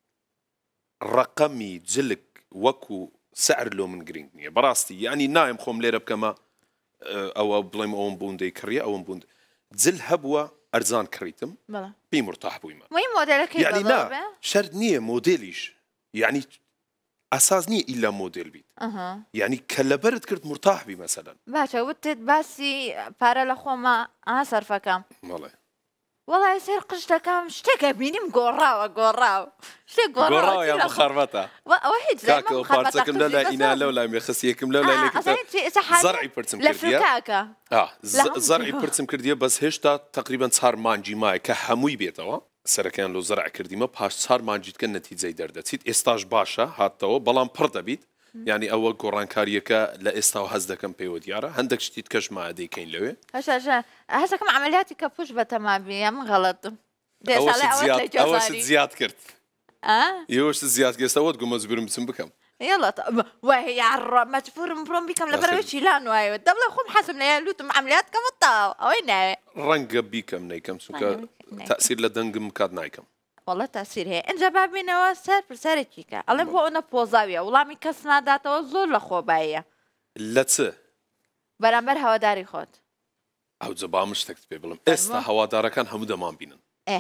رقمي جلك وكو سعر لو من جرينجني براستي يعني نايم خوم ليرب كما او بليم اون بوندي كريا او بوند زل هبوا ارزان كريتم بلا بي مرتاح بويما وين موديلك يعني لا شرط نيه موديليش يعني اساس نيه الا موديل بيت يعني كلبرت كرت مرتاح بي مثلا باشا وتت باسي بارا لخو ما صرفه كم والله يصير قشطة كم اشتكى بيني مقراو شتي قراو يا مخربطة واحد زي ما مخربطة كم لا إنا لا ولا مخسية كم لا ولا زرعي برتم كردية لفركاكا زرعي برتم كردية بس هشتا تقريبا صار مانجي ماي كحموي بيتوا سركان لو زرع كردي ما بهاش صار مانجي كنتي زي دردتيت استاج باشا هاتوا بلان بردا بيت يعني أول قران كاريكا لا استوى هزدا كم بيو ديارة عندك شتي تكش مع دي كين لوي هسا كم عملياتي كبوش بتما بيام غلط أوش زياد كرت يوش زياد كرت سوت قوم زبيرم بسم بكم يلا طب وهي عرب ما تفور مبروم بكم لبروشي لان وايو دبل خوم حسب لي لوتم عمليات كم الطاو وين رنق بيكم نيكم سوكا تأثير لدنق مكاد نايكم والله تأثير هي إن جباب منه سر بسر كيكا الله هو أنا بوزاوية والله من كسنا داتا وزور لخوباية لتس برامبر هواداري خود أو زبا مش تكتب بيبلم استا هوادارا كان همودا ما بينن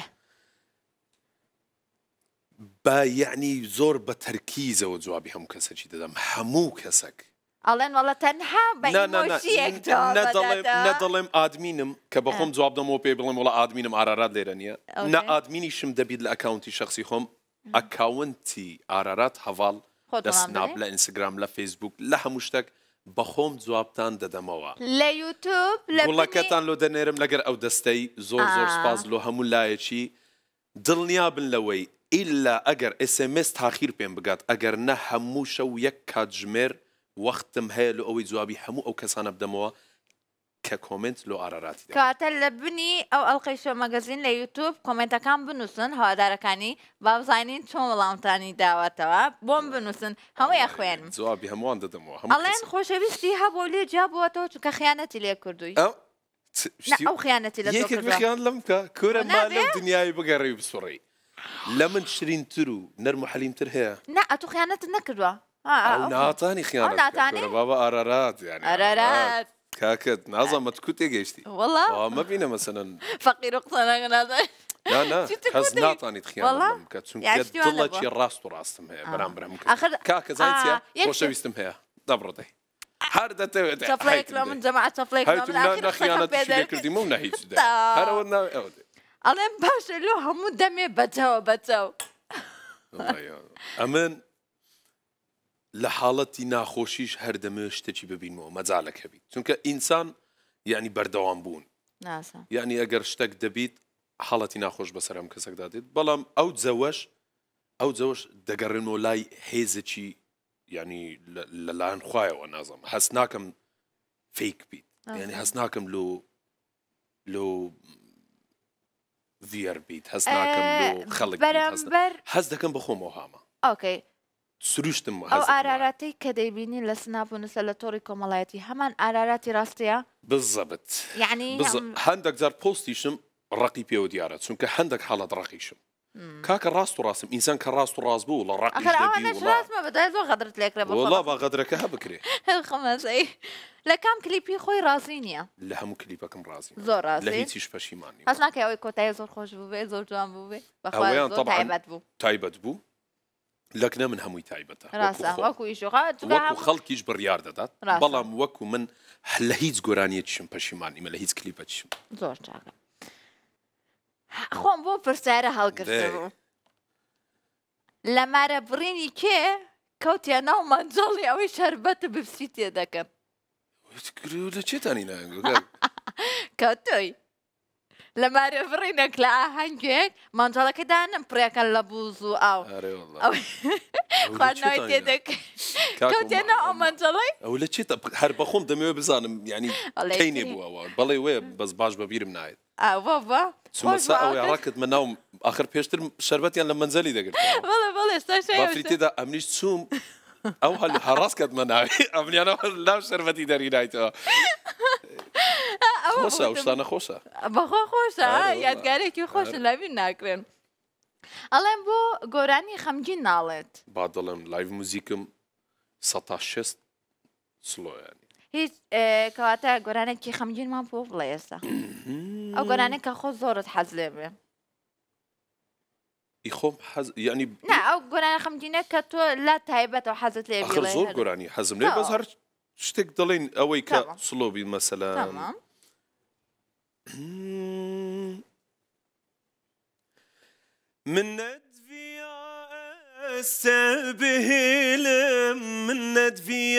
با يعني زور بتركيز وجوابي هم كسك دم همو كسك الله والله تنها بيموشيك ندلم آدمينم كبخم جواب دمو بيبلم ولا آدمينم عرارات ليرانيا نا آدميني شم دبيد الأكاونتي شخصي خم أكاونتي عرارات حوال لا سناب لا إنستغرام لا فيسبوك لا هموشتك بخم جواب تان ددموا لا يوتيوب لا والله كتان لو دنيرم لقر أو دستي زور سباز لو همو لايشي دلنيا بن لوي إلا أجر SMS تأخير بين بقات أجر نه هموشو يك كاجمر وقتم هالو أو جوابي حمو أو كسانة بدموا ككومنت لو عراراتي كاتل لبني أو القيشو ماجازين ليوتيوب كومنت كان بنوسن هوا داركاني بابزاينين شو ملام تاني دعوة بوم بنوسن هم يا أخوان جوابي همو عند دموا الله خوش بيشتي هبولي جابوا تو كخيانتي لي كردوي لا أو خيانتي لي يك بخيان لمكا كورة ما لو دنياي بقري بسوري لمن تشرين ترو نرمو حليم ترهيا لا أتو خيانة نكردوا أو نعطاني خيانة كورة بابا أرارات يعني أرارات كاكد نظام تكوتي جيشتي والله ما بينا مثلا فقير اقتنا غنادا لا حز نعطاني خيانة والله كد ضلت شي الراس تراستم هي برامبر كاكا زايتيا وش بيستم هي دبرتي هاردا تفليك لو من جماعة تفليك لو من آخر خيانة تشوفي كردي مو نهيج ده هذا ودنا أنا باش له هم دمي بتو أمن لە حاڵەتی ناخۆشیش هەردەمە شتێکی ببینەوە مەجالێک هەبیت چونکە ئینسان یعنی بەردەوام بوون یعنی ئەگەر شتێک دەبیت حاڵەتی ناخۆش بەسەرم کەسێکدا دێت بەڵام ئەو جەوەش دەگەڕێنەوە لای هێزێکی ینی لەلایەن خوایەوە نازم هەست ناکەم فیک بیت یعنی هەست ناکەم لۆ ڤیر بیت هەست ناکەم لۆ خەڵک هەست دەکەم بە خۆمەوە هامە ئۆکەی سروشتم ئەو ئارارەتی کە دەیبینی لە سناپ و نووسە لە تۆڕی کۆمەڵایەتی هەمان ئاراراتی ڕاستەیە بالضبط یعنی هەندێک جار پۆستیشم ڕقی پێوە دیارە چونکە هەندێک حاڵەت ڕقیشم کاکە ڕاست و ڕاستم ئینسان کە ڕاست و ڕاست بوو لە ڕقیش وڵا با غەدرەکە هەبکرێ خەمەسەی لە کام کلیپی خۆی ڕازی نییە لە هەموو کلیپەکەم ڕازی زۆر لە هیچیش پەشیمانی هەست ناکە ئەوەی کۆتایی زۆر خۆش بوو بێ زۆر جوان بوو بێ تایبەت بوو لەکنە من هەمووی تایبەتە وەکو خەڵکیش بڕیار دەدات بەڵام وەکو من لە هیچ گۆرانیەتیشم پەشیمانیمە لە هیچ کلیپەتیشم زۆر چاکە خۆم بۆ پرسیارە هەڵگرتبوو لە مارە بڕینی کێ کەوتیە ناو مەنجەڵی ئەوەی شەربەتە بپسی تێ دەکەم لە چێتانی کەوتۆی لە مارە بڕینێک لە ئاهەنگێک مانجەڵەکە دانم پڕێکەن لە بووز و ئاو خواردنەوەی تێ دەکەن کەوتێ ناو ئەو مەنجەڵی ئەو لە چێتە هەر بەخۆم دەمەوێ بزانم ینی تینێ بووەوە بەڵێ وێ بەس باش بەبیرم نایێت سومەسا ئەوەی ڕاکت من ناوم ئاخر پێشتر شەربەتیان لە مەنجەلی دەگرت بافریتێدا ئەمنیش چووم ئەو هەڕاست کەت مە ناوی ئەمنیانەوە لاو شەربەتی دەرینایتەوە خۆشە شتانە خۆشە بەخۆ خۆشە یادگارێکی خۆشە لەبی ناکرێن ئەڵێم بۆ گۆرانی خەمگین ناڵێت با دەڵێم لایڤ موزیکم 16 سلۆیانی هیچ کەواتە گۆرانێکی خەمگینمان بۆ بڵێ ئێستا ئەو گۆرانێک کە خۆ زۆرت حەز لێ بێ خۆم ینی ئەو گۆرانە خەمگینە کە تۆ لا تایبەتەوە حەزت لێ بێ زۆر گۆرانی حەزم لێ بەس هەر شتێک دەڵێن ئەوەی کە سلۆبی مەسەلا منت فيا استبهلم منت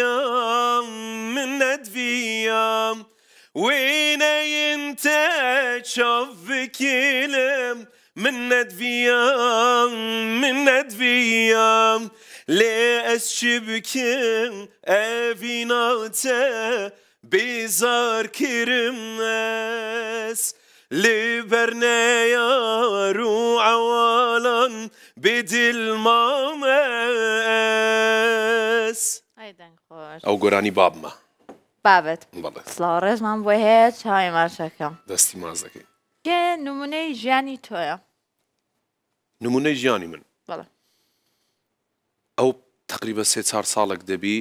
فيا وين انت تشوفك لم منت فيا ليه أشبكم أفيناته بزار كرمس لبرنايا روعوالا بدل مامس أو قراني بابما بابت سلاو ڕێزمان بۆ هەیە چاوی ماشەکەم دەستی مازەکەی کێ نمونەی ژیانی تۆیە نمونەی ژیانی من ئەو تقریبا 3-4 ساڵێک دەبی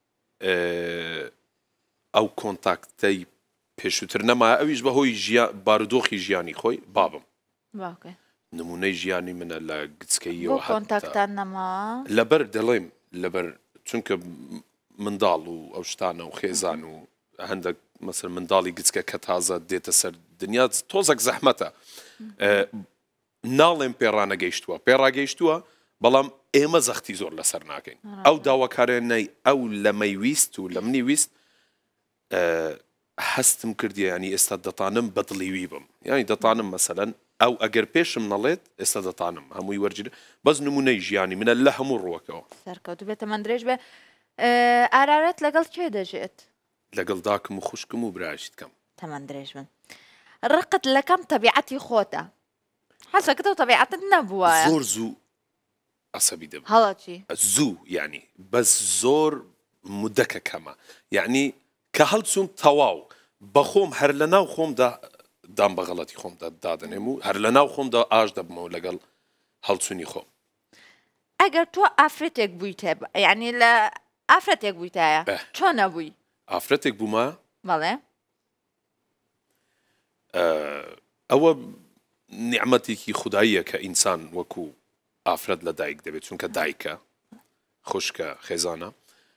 ئەو کۆنتاکتەی پێشووتر نەمایە ئەویش بەهۆی بارودۆخی ژیانی خۆی بابم نمونەی ژیانی منە لە گچکەیەوە کۆنتاکتان نەما لەبەر دەڵێم لەبەر چونکە منداڵ و ئەو شتانە و خێزان و هەندێک مەسەر منداڵی گچکە کە تازە دێتە سەر دنیا تۆزێک زەحمەتە ناڵێم پێڕاگەیشتووە بەڵام ئێمە زەختی زۆر لەسەر ناکەین ئەو داواکارێنەی ئەو لە مەیویست و لە منی ویست هەستم کردی ینی ئێستا دەتانم بەدڵیوی بم یانی دەتانم مەسەلەن ئەو ئەگەر پێشم نەڵێت ئێستا دەتانم هەمووی وەرگیر بەس نمونەی ژیانی منە لە هەموو ڕووەکەەوە سەرکەوت بێتە من درێژ بێ ئارارەت لەگەڵ کێ دەژێت لەگەڵ داکم و خوشکم و برایشت کەم تەمەند درێژ بن ڕقت لەکەم تەبیعەتی خۆتە حەسەکەتەوە تەبیعەتت نەبووە زۆر زوو عسەبی دەبێت هەڵەچی زوو یعنی بەس زۆر مودەکە کەمە یعنی کە هەڵچوم تەواو بەخۆم هەر لە ناو خۆمدا دام بە غەڵەتی خۆمدا دادنێم و هەر لە ناو خۆمدا ئاش دەبمەوە لەگەڵ هەڵچوونی خۆم ئەگەر تۆ ئافرەتێک بوویتە یعنی لە ئافرەتێک بوویتایە چۆن نەبووی ئافرەتێک بوومە بەڵێ ئەوە نیعمەتێکی خودداییە کە ئینسان وەکو ئافرەت لە دایک دەبێت چونکە دایکە خوشکە خێزانە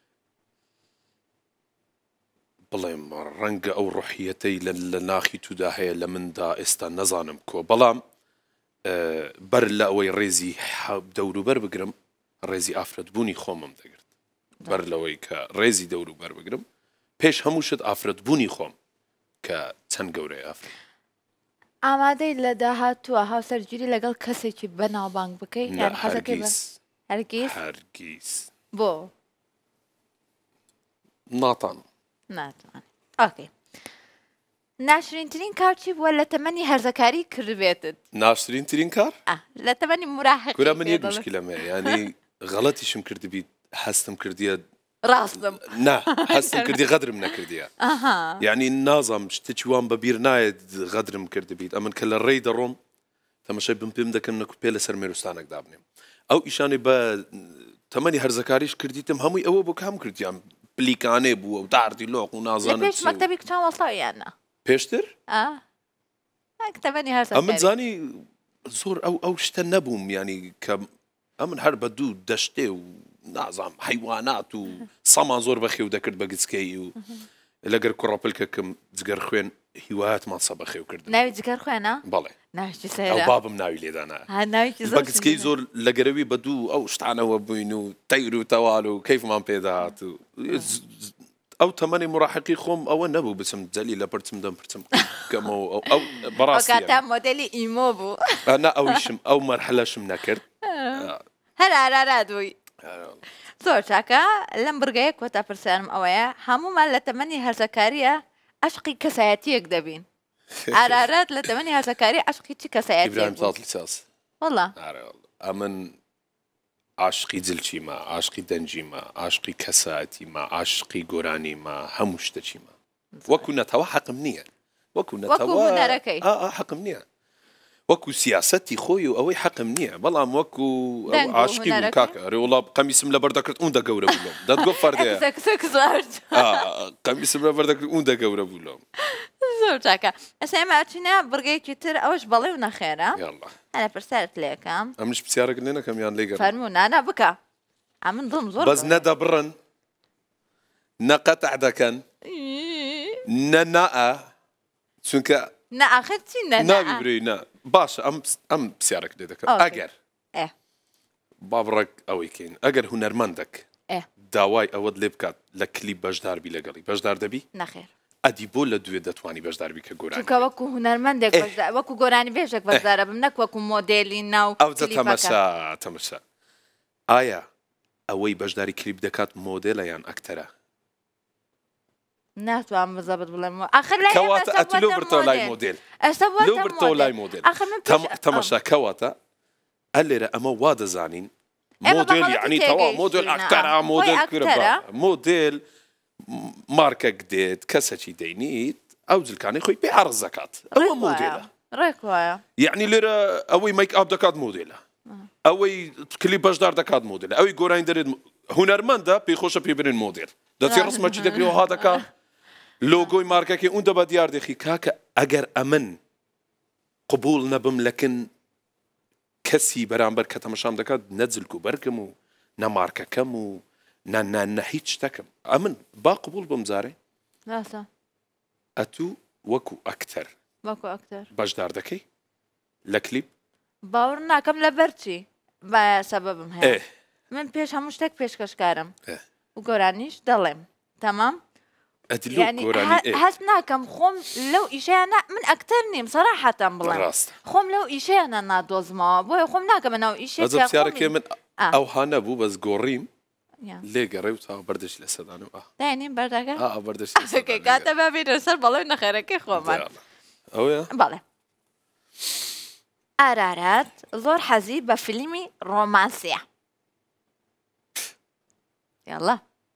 بڵێم ڕەنگە ئەو ڕۆحیەتەی لە ناخی تودا هەیە لە مندا ئێستا نەزانم کۆ بەڵام بەر لە ئەوەی ڕێزی دەوروبەر بگرم ڕێزی ئافرەت بوونی خۆمم دەگرت بەر لەوەی کە ڕێزی دەور و بەربگرم پێش هەموو شت ئافرەتبوونی خۆم کە چەند گەورەی ئافرەت ئامادەی لە داهاتووە هاوسەرگیری لەگەڵ کەسێکی بەناوبانگ بکەیت یان حەزەکەی بە هەرگیز هەرگیز بۆ ناتان ناتوانێت ئۆکەی ناشرینترین کار چی بووە لە تەمەنی هەرزەکاری کردبێتت ناشرینترین کار لە تەمەنی مراحق گورە من یەک مشکلەمە ینی غەڵەتیشم کردبیت هەستم کردیە ڕاستم نا هەستم کردی غەدرم نەکردیە یعنی نازام شتێکی وان بەبیر نایەت غەدرم کردبیت ئەمن کە لە ڕێی دەڕۆم تەمەشای بم پێم دەکەم نەکو پێ لەسەر مێروستانێکدا بنێم ئەو ئیشانی بە تەمەنی هەرزەکاریش کردیتم هەمووی ئەوە بۆ کام کردیان پلیکانێ بووە و داردی لۆق و نازانم پێش مەکتەبی کچان وەڵتاویانە پێشتر تەمەنی هەرزەکاری ئەمن زانی زۆر ئەو شتە نەبووم ینی کە ئەمن هەر بە دوو دەشتێ و نازام حیوانات و سامان زۆر بەخێو دەکرد بە گچکەی و لەگەر کوڕەپلکەکەم جگەر خوێن هیوایەتمان سە بەخێو کردن ناوی جگەر خوێنە بەڵێ ناوی ئەو بابم ناوی لێدانا بە گچکەی زۆر لەگەرەوی بە دوو ئەو شتانەوە بووین و تەیر و تەواڵ و کەیفمان پێداهات و ئەو تەمەنی مراحقی خۆم ئەوە نەبوو بچم جەلی لە پرچم دەم پرچم کەمەوە ئەو بەڕاستی کاتا مۆدەلی ئیمۆ بوو نا ئەویشم ئەو مەرحەلەشم نەکرد هەر ئارارادووی زۆر چاکە لەم برگەیە کۆتا پرسیارم ئەوەیە هەمومان لە تەمەنی هەرزەکاریە عشقی کەسایەتیەک دەبین ئارارات لە تەمەنی هەرزەکاری عشقی چی کەسایەتی وەڵا ئەمن عاشقی جلچیمە عاشقی دەنجیمە عاشقی کەسایەتیمە عاشقی گۆرانیمە هەموو شتەچیمە وەکو نەتەوە حەقم نییە وەکو نەتەوە حەقم نییە وەکو سیاسەتی خۆی و ئەوەی حەقم نییە بەڵام وەکو عاشقی و کاکە ڕێوڵا قەمیسم لە بەردەکرد اون دەگەورە بووم دەتگۆ فەردەیە قەمیسم لە بەردەکرد اون دەگەورە بووم زۆر چاکە ئەسا ئێمە ئەچینە بڕگەیەکی تر ئەوەش بەڵێ و نەخێرە هەرە پرسیارت لێکەم ئەمش پرسیارێک لێ نەکەم یان لێگەڕ فەرموو نانا بکە ئەمن دڵم زۆر بەس نەدەبڕن نەقەتع دەکەن نەنائە چونکە نەئاخر چی ناوی برێ نا باشە ئەم پرسیارێک لێ دەکەم ئەگەر با بڕێک ئەوەی کەین ئەگەر هونەرمەندێک داوای ئەوەت لێ بکات لە کلیپ بەشداربی لەگەڵی بەشدار دەبی نەخێر ئەدی بۆ لە دوێ دەتوانی بەشداربی کە گۆرانی چونکە وەکو هونەرمەندێک وەکو گۆرانی بێژێک بەشدارە بم نەک وەکو مۆدێلی ناو ئەو تەمەشا ئایا ئەوەی بەشداری کلیپ دەکات مۆدێلە یان ئەکتەرە ناتوان بزەبت بڵێم کەواتە ئەتلو برتەوە لای مۆدێل لەو برتەوە لای مۆدێل تەمەشا کەواتە ئە لێرە ئەمە وا دەزانین مۆدێل یعنی تەوا مۆدێل ئەکتەرە مۆدێل مۆدێل مارکەک دێت کەسەکی دەینیت ئەو جلکانی خۆی پێ عەرز دەکات ئەوە مۆدێلە ڕێک وایە یعنی لێرە ئەوەی مەیک ئاپ دەکات مۆدێلە ئەوەی کلیپ بەشدار دەکات مۆدێلە ئەوەی گۆرانی دەرێت هونەرمەندە پێی خۆشە پێ برێن مۆدێل دەچێت ڕسمەکی دەکرێەوە ها دەکات لۆگۆی مارکەکەی اون دەبە دیار دەخی کاکە ئەگەر ئەمن قبول نەبم لەکن کەسی بەرامبەر کە تەمەشام دەکات نەجلک و بەرگم و نەمارکەکەم و نە هیچ شتەکەم ئەمن با قبول بم زارێ ئەتوو وەکو ئەکتەر بەشدار دەکەی لە کلیپ باوەڕ ناکەم لە بەرچی بە سەبەبم هەیە من پێش هەموو شتێک پێشکەشکارم و گۆرانیش دەڵێم تەمام هەست ناکەم خۆم لەو ئیشیانە من ئەکتەر نیم سەراحەتەم بڵێم خۆم لەو ئیشیانە نادۆزمەوە بۆیە خۆم ناکەم ناو ئیشێکێ من ئەو هانە بوو بەس گۆڕیم لێگەڕێ و تا بەردەش لە سەدان و داینیم بەردەکە بەردەش کاتە بابێنە سەر بەڵێ نەخێرەکەی خۆمان ئەوە بەڵێ ئارارات زۆر حەزی بە فیلمی ڕۆمانسیە یاڵا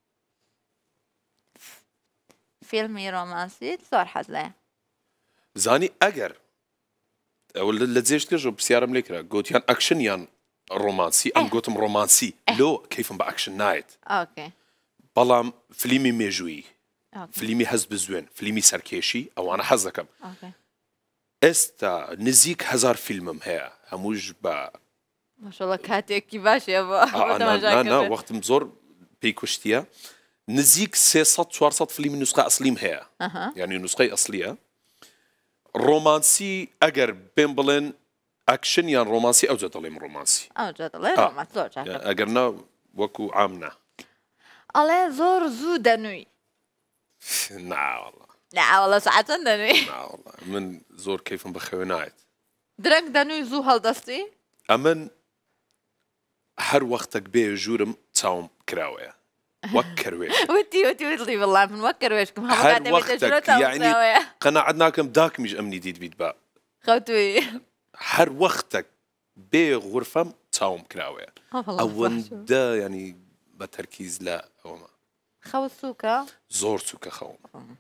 فیلمی ڕۆمانسی زۆر حەز لێ زانی ئەگەر ئەو لە جێشتێژ و پرسیارم لێ کرا گوتیان ئەکشن یان ڕۆمانسی ئەم گوتم ڕۆمانسی لۆ کەیفم بە ئەکشن نایەت بەڵام فلیمی مێژووی فلیمی هەز بزوێن فلیمی سەرکێشی ئەوانە حەز دەکەم ئێستا نزیک 1000 فیلمم هەیە هەمووش بە ماشەڵڵا کاتێکی باشە وەختم زۆر پێی کوشتیە نزیک 300-400 فیلمی نوسخە ئەسلیم هەیە یعنی نوسخەی ئەسلیە ڕۆمانسی ئەگەر پێم بڵێن ئەکشن یان ڕۆمانسی ئەوجە دەڵێم ڕۆمانسی ئەوجە دەڵێ ئەگەر نا وەکو عامنا ئەڵێ زۆر زوو دەنووی ناوەڵە ناوەڵە سعاتەن دەنووی ناوەڵە من زۆر کەیفم بەخەوێ نایەت درەنگ دەنووی زوو هەڵدەستی ئەمن هەر وەختێک بێ ژوورم چاوم کراوەیە وەک کەروێ وتی وڵام من وەک کەروێشکم هەر وەختێک یعنی قەناعەت ناکەم داکمیش ئەمنی دیت بیت بە خەوتوی هەر وەختێک بێ غورفەم چاوم کراوەیە ئەوەندە ینی بە تەرکیز لە ئەومە خەوت سووکە زۆر چووکە خەوم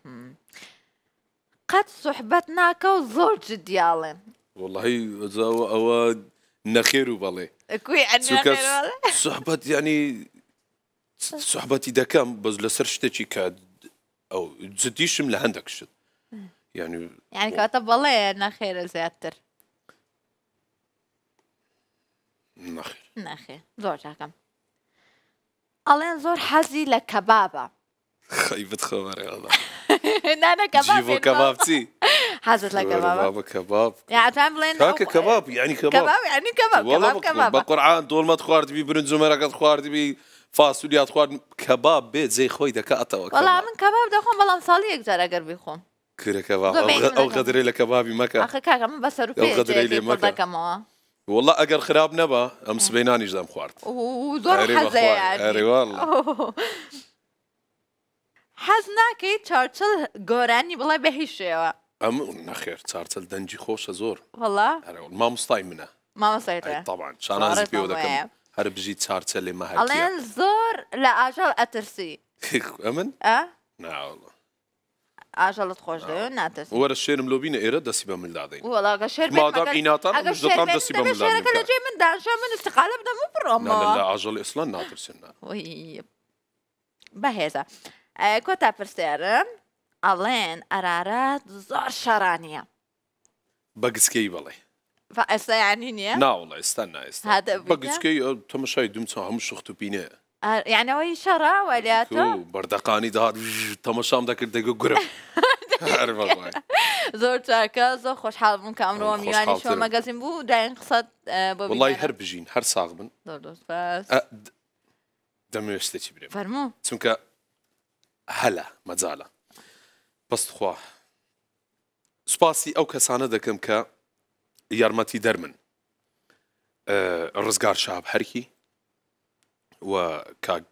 قەت سوحبەت ناکە و زۆر جدیاڵێن وڵی ئەوە نەخێر و بەڵێ کوی سوحبەت ینی سوحبەتی دەکەم بەس لەسەر شتێکی کە ئەو جدیشم لە هەندێک شت یعنی کاتە بەڵێ نەخێرە زیاتر نەخێر زۆر چاکەم ئەڵێن زۆر حەزی لە کەبابە خەیبت خەوەڕێڵە نانە کەباب چی حەزت لە کەبابە کەباب یاعتان بڵێن کاکە کەباب یعنی کەباب بەقورعان دۆڵمەت خواردبی برنج و مەرەکەت خواردبی فاسولیات خوارد کەباب بێت جێی خۆی دەکاتەوە وەڵام من کەباب دەخۆم بەڵام ساڵی یەکجار ئەگەر بیخۆم کرە کەباب ئەو غەدرەی لە کەبابی مەکە ئەخە کاکە من بەسەر و پێ دەکەمەوە والله ئەگەر خراپ نەبە ئەم سبەینانیش دەم خوارد زۆر حەزەیە حەز ناکەی چارچل گۆرانی بڵێ بە هیچ شێوە ئەم نەخێر چارچل دەنجی خۆشە زۆر وەڵا مامۆستای منە مامۆستایتە طبعا شانازی پێوە دەکەم هەر بژی چارچل لێ مەهەر ئەڵێن زۆر لە ئاژەڵ ئەترسی ئەمن ناوەڵە ئاژەڵت خۆش دەوێت ناترسی وەرە شێرم لۆ بینە ئێرە دەسی بە من دادەین وەڵاگە شێر مادام ئیناتان دەتان دەسی بە من شێرەکە لە جێ من دانشە من استقالە بدەم و بڕۆمەوە لە ئاژەڵ ئیسلام ناترسن بەهێزە کۆتا پرسیارم ئەڵێن ئەرارەت زۆر شەڕانیە بەگسکەی بەڵێ ئێستا یانی نییە ناوڵە ئێستا نایستا بەگسکەی تەمەشای دومچە هەموو شخت و پینەیە یانەوەی شەڕا وەلیاتۆ بەردەقانی داهات تەمەشام دەکرد دەگە گورم زۆر چاکە زۆر خۆشحاڵ بووم کە ئەمڕۆ میوانی شۆ مەگەزین بوو داین قسەت بۆ وڵی هەر بژین هەر ساغ بن دەمەوێت شتێکی برێ فەرموو چونکە هەلا مەجاالە بەستخوا سوپاسی ئەو کەسانە دەکەم کە یارمەتی دەرمن ڕزگار شاب هەرکی و کاک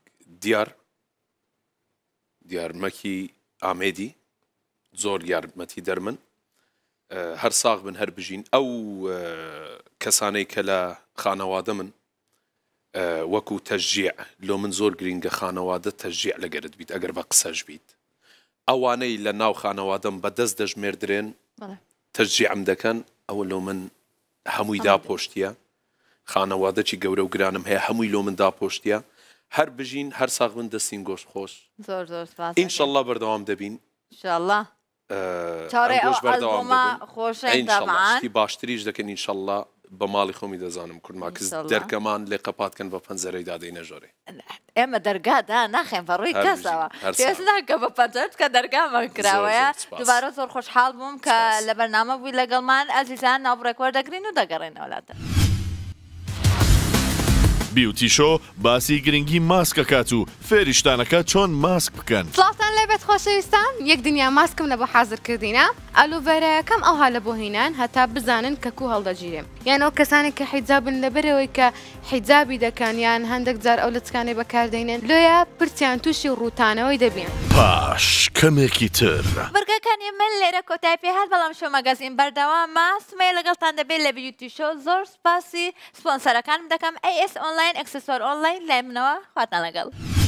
دیارمەکی ئامێدی زۆر یارمەتی دەرمن هەر ساغ بن هەر بژین ئەو کەسانەی کە لە خانەوادە من وەکو تەژیع لۆ من زۆر گرینگە خانەوادە تەژیع لەگەرت بیت ئەگەر بە قسەش بیت ئەوانەی لە ناو خانەوادەم بەدەست دەژمێردرێن تەژیعم دەکەن ئەوە لۆ من هەمووی داپۆشتیە خانەوادەی گەورە و گرانم هەیە هەمووی لۆ من داپۆشتیە هەر بژین هەر ساغ من دەستین گۆشت خۆش ئینشەڵڵا بەردەوام دەبین ئینشەڵڵا چاڕێ ئەو ئەڵبۆمە خۆشەی ئینشەڵڵا باشتریش دەکەن ئینشەڵڵا بە ماڵی خۆمی دەزانم کورد ماکەس دەرکەمان لێ قەپاتکەن بە پەنجەرەی دادەی نەژۆرێ ئێمە دەرگادا ناخێن بەڕووی کەسەوە پێست ناکە بە پەنجەرت کە دەرگامان کراوەیە دووبارە زۆر خۆشحاڵ بووم کە لە بەرنامە بووی لەگەڵمان ئەزیزان ناوبڕێک وەردەگرین و دەگەڕێنەوە وڵاتە بیوتی شۆ باسی گرنگی ماسکەکات و فێریشتانەکە چۆن ماسک بکەن سڵاتان لەبێت خۆشەویستان یەک دنیا ماسکم لە بۆ حازرکردینە ئەلوڤەرەکەم ئەوها لە بۆ هینان هەتا بزانن کە کو هەڵدەگیرێ یانەوە کەسانێک کە حیجابن لەبەرەوەی کە حیجابی دەکەن یان هەندێک جار ئەو لەچکانەی بەکاردێنێن لۆیە پرسیان تووشی ڕووتانەوەی دەبین پاش کەمێکی تر بەرگەکانی من لێرە کۆتای پێهات بەڵام شۆ مەگەزین بەردەوامە سمەیە لەگەڵتان دەبێت لە بیوتی شۆ زۆر سپاسی سپۆنسەرەکانم دەکەم AS ئۆنلاین ئەکسسوار ئۆنلاین لای منەوە خواتان لەگەڵ